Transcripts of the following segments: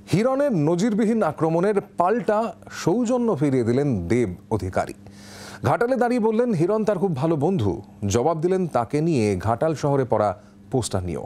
হিরণের নজিরবিহীন আক্রমণের পাল্টা সৌজন্য ফিরিয়ে দিলেন দেব অধিকারী। ঘাটালে দাঁড়িয়ে বললেন হিরণ তার খুব ভালো বন্ধু। জবাব দিলেন তাকে নিয়ে ঘাটাল শহরে পড়া পোস্টার নিয়েও।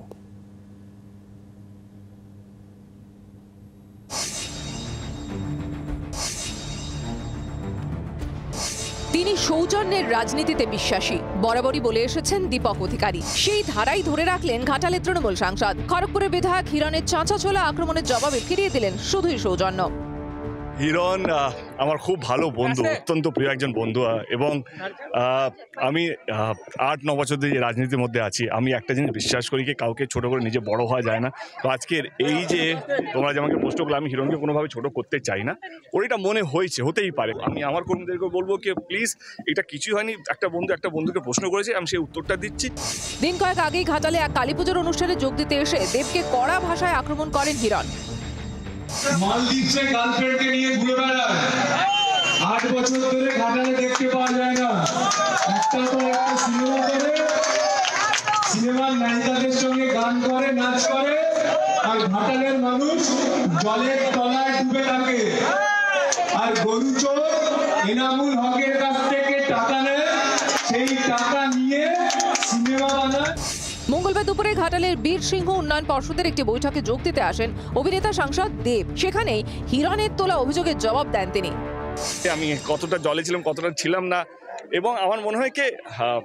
তিনি সৌজন্যের রাজনীতিতে বিশ্বাসী বরাবরই বলে এসেছেন দীপক অধিকারী। সেই ধারাই ধরে রাখলেন ঘাটালের তৃণমূল সাংসদ। খড়গপুরের বিধায়ক হিরণের চাঁচাছোলা আক্রমণের জবাবে ফিরিয়ে দিলেন শুধুই সৌজন্য। হিরণ আমার খুব ভালো বন্ধু, অত্যন্ত প্রিয় একজন বন্ধু, এবং আমি 8-9 বছর ধরে রাজনীতির মধ্যে আছি। আমি একটা জিনিস বিশ্বাস করি যে কাউকে ছোট করে নিজে বড় হওয়া যায় না। তো আজকের এই যে তোমরা যে আমাকে প্রশ্ন করলে, আমি হিরণকে কোনোভাবে ছোট করতে চাই না। ওর এটা মনে হয়েছে, হতেই পারে। আমি আমার কর্মীদেরকে বলবো কি প্লিজ, এটা কিছুই হয়নি, একটা বন্ধুকে প্রশ্ন করেছে, আমি সেই উত্তরটা দিচ্ছি। দিন কয়েক আগেই ঘাটালে এক কালীপুজোর অনুষ্ঠানে যোগ দিতে এসে দেবকে কড়া ভাষায় আক্রমণ করেন হিরণ। মালদ্বীপে গার্লফ্রেন্ডকে নিয়ে ঘুরে বেড়ায়, 8 বছর ধরে ঘাটালে দেখতে পাওয়া যায় না। একটা সিনেমা করে, সিনেমার নায়িকাদের সঙ্গে গান করে, নাচ করে, আর ঘাটালের মানুষ জলের তলায় ডুবে থাকে। আর গরু চোর এনামুল হকের কাছ থেকে টাকা নেয়, সেই টাকা নিয়ে সিনেমা বানায়। মঙ্গলবার দুপুরে ঘাটালের বীর সিংহ উন্নয়ন পর্ষদের একটি বৈঠকে যোগ দিতে আসেন অভিনেতা সাংসদ দেব। সেখানেই হিরণের তোলা অভিযোগের জবাব দেন তিনি। আমি কতটা জলে ছিলাম, কতটা ছিলাম না, এবং আমার মনে হয় কি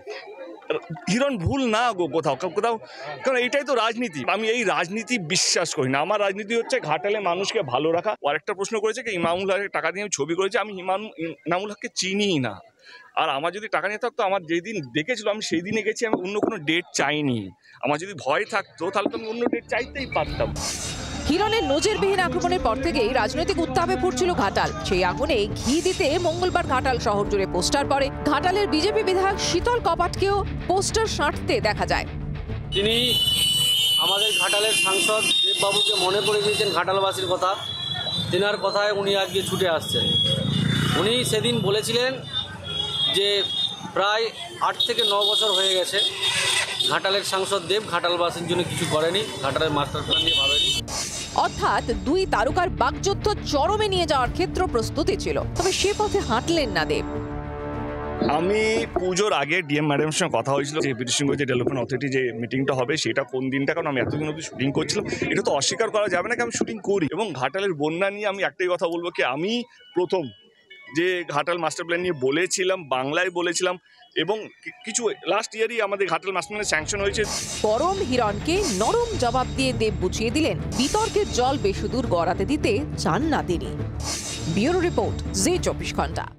হিরণ ভুল না কোথাও, কারণ এটাই তো রাজনীতি। আমি এই রাজনীতি বিশ্বাস করি না। আমার রাজনীতি হচ্ছে ঘাটালে মানুষকে ভালো রাখা। আর একটা প্রশ্ন করেছে কি ইমামুল হকের টাকা দিয়ে আমি ছবি করেছি। আমি ইমামুল হককে চিনিই না। আর আমার যদি টাকা নিয়ে থাকতো, আমার যেদিন ডেকেছিল আমি সেই দিনে গেছি, আমি অন্য কোনো ডেট চাইনি। আমার যদি ভয় থাকতো তাহলে তো আমি অন্য ডেট চাইতেই পারতাম। হিরণের নজিরবিহীন আক্রমণের পর থেকেই রাজনৈতিক উত্তাপে ফুটছিল ঘাটাল। সেই আগুনে ঘি দিতে মঙ্গলবার ঘাটাল শহর জুড়ে পোস্টার পড়ে। ঘাটালের বিজেপি বিধায়ক শীতল কপাটকেও পোস্টার সাঁটতে দেখা যায়। তিনি আমাদের ঘাটালের সাংসদ দেববাবুকে মনে করে দিয়েছেন ঘাটালবাসীর কথা। তেনার কথায় উনি আজকে ছুটে আসছেন। উনি সেদিন বলেছিলেন যে প্রায় 8 থেকে 9 বছর হয়ে গেছে ঘাটালের সাংসদ দেব ঘাটালবাসীর জন্য কিছু করেনি, ঘাটালের মাস্টার প্ল্যান নিয়ে ভাবেনি। অর্থাৎ দুই তারকার বাকযুদ্ধ চরমে নিয়ে যাওয়ার ক্ষেত্র প্রস্তুতি ছিল, তবে সে পথে হাঁটলেন না দেব। আমি পুজোর আগে ডিএম ম্যাডামের সঙ্গে কথা হয়েছিল যে বীর সিংহ যে ডেভেলপমেন্ট অথরিটি যে মিটিংটা হবে সেটা কোন দিনটা, কারণ আমি এতদিন অবধি শুটিং করছিলাম। এটা তো অস্বীকার করা যাবে না কি আমি শুটিং করি। এবং ঘাটালের বন্যা নিয়ে আমি একটাই কথা বলবো কি আমি প্রথম যে ঘাটাল মাস্টার প্ল্যান নিয়ে বলেছিলাম, বাংলায় বলেছিলাম, এবং কিছু লাস্ট ইয়ারই আমাদের ঘাটাল মাস্টার প্ল্যানে স্যাংশন হয়েছে। গরম হিরণকে নরম জবাব দিয়ে দেব বুঝিয়ে দিলেন বিতর্কের জল বেশিদূর গড়াতে দিতে চান না তিনি। ব্যুরো রিপোর্ট, জি 24 ঘন্টা।